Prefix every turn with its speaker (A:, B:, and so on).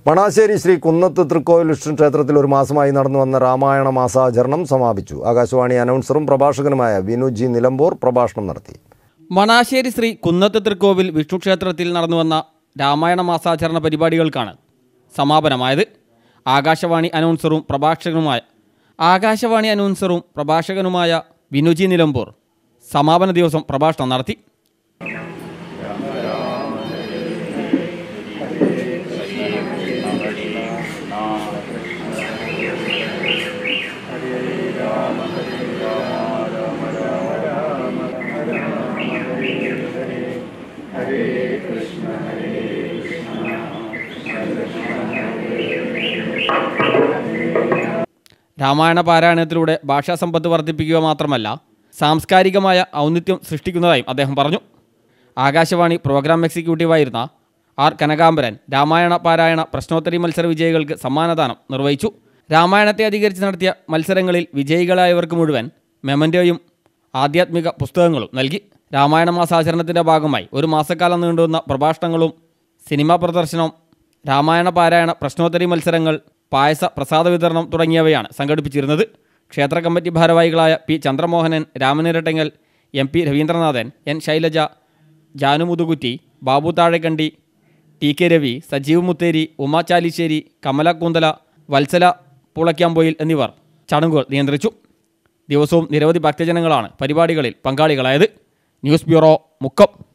A: മണാശ്ശേരി ശ്രീ കുന്നത്ത് തൃക്കോവിൽ വിഷ്ണു ക്ഷേത്രത്തിൽ ഒരു മാസമായി നടന്നു വന്ന രാമായണ മാസാചരണം സമാപിച്ചു. ആകാശവാണി അനൗൺസറും പ്രഭാഷകനുമായ വിനുജി നിലമ്പൂർ പ്രഭാഷണം നടത്തി.
B: മണാശ്ശേരി ശ്രീ കുന്നത്ത് തൃക്കോവിൽ വിഷ്ണു ക്ഷേത്രത്തിൽ നടന്നു വന്ന രാമായണ മാസാചരണ പരിപാടികൾക്കാണ് സമാപനമായത്. ആകാശവാണി അനൗൺസറും പ്രഭാഷകനുമായ വിനുജി നിലമ്പൂർ സമാപന ദിവസം പ്രഭാഷണം നടത്തി. രാമായണ പാരായണത്തിലൂടെ ഭാഷാസമ്പത്ത് വർദ്ധിപ്പിക്കുക മാത്രമല്ല സാംസ്കാരികമായ ഔന്നിത്യം സൃഷ്ടിക്കുന്നതായും അദ്ദേഹം പറഞ്ഞു. ആകാശവാണി പ്രോഗ്രാം എക്സിക്യൂട്ടീവായിരുന്ന ആർ കനകാംബരൻ രാമായണ പാരായണ പ്രശ്നോത്തരി മത്സര വിജയികൾക്ക് സമ്മാനദാനം നിർവഹിച്ചു. രാമായണത്തെ അധികരിച്ച് നടത്തിയ മത്സരങ്ങളിൽ വിജയികളായവർക്ക് മുഴുവൻ മെമൻറ്റോയും ആധ്യാത്മിക പുസ്തകങ്ങളും നൽകി. രാമായണ മാസാചരണത്തിൻ്റെ ഭാഗമായി ഒരു മാസക്കാലം നീണ്ടുവന്ന പ്രഭാഷണങ്ങളും സിനിമാ പ്രദർശനം, രാമായണ പാരായണ പ്രശ്നോത്തരി മത്സരങ്ങൾ, പായസ പ്രസാദ വിതരണം തുടങ്ങിയവയാണ് സംഘടിപ്പിച്ചിരുന്നത്. ക്ഷേത്ര കമ്മിറ്റി ഭാരവാഹികളായ P Chandramohanan, Ramanirattengal, M P Raveendranathan, N Shailaja, Janu Muthukutti, Babu Thazhekkandi, T K Ravi, Sajeev Mutheri, Uma Chalissery, Kamala Koonthala, Vatsala Pulakkampoyil എന്നിവർ ചടങ്ങുകൾ നിയന്ത്രിച്ചു. ദിവസവും നിരവധി ഭക്തജനങ്ങളാണ് പരിപാടികളിൽ പങ്കാളികളായത്. News bureau, Mukkam.